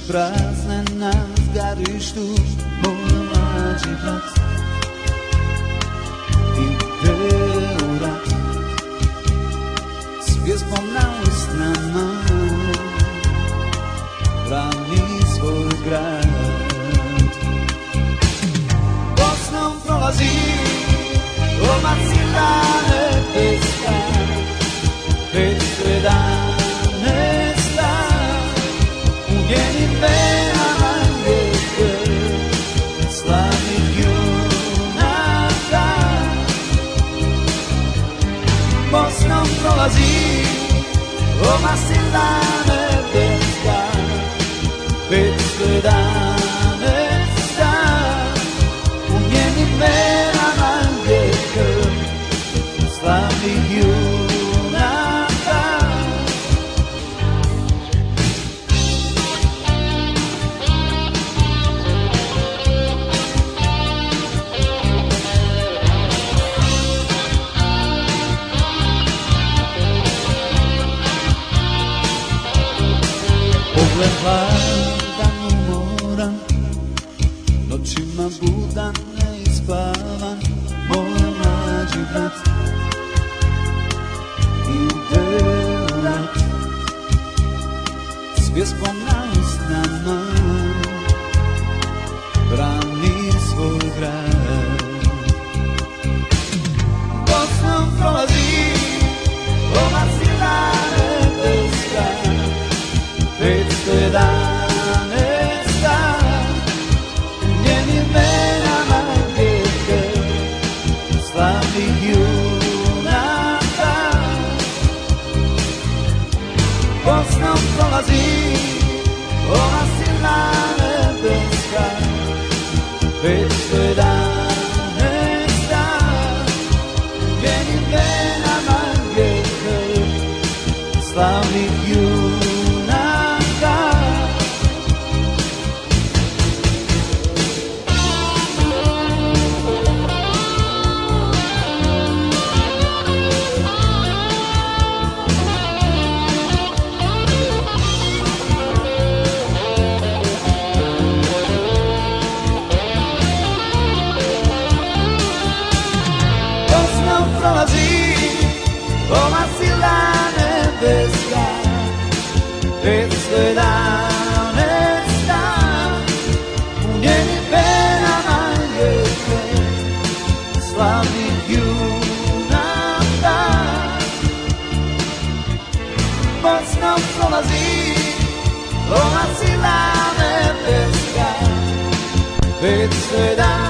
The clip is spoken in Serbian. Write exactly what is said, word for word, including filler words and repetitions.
prazne na zgarištu, moj mlađi brat ide u rat s pjesmom na usnama, brani svoj grad. Bosnom prolazi omacilane peska, pet predane sta u njenim venama lijeke slavnih junaka. Bosnom prolazi omacilane peska, pet predane sta u njenim venama lijeke slavnih junaka. Pogled hladan umoran, noćima budan neispavan, moj mlađi brat ide u rat s pjesmom na usnama, brani svoj grad. Bosnom prolazi omacilane peska, petsto jedane sta u njenim venama lijeke slavnih junaka. Bosnom prolazi omacilane peska, petsto jedane sta u njenim venama lijeke slavnih junaka. Omacilane peska, petsto jedane sta u njenim venama lijeke slavnih junaka. Bosnom prolazi omacilane peska, petsto jedane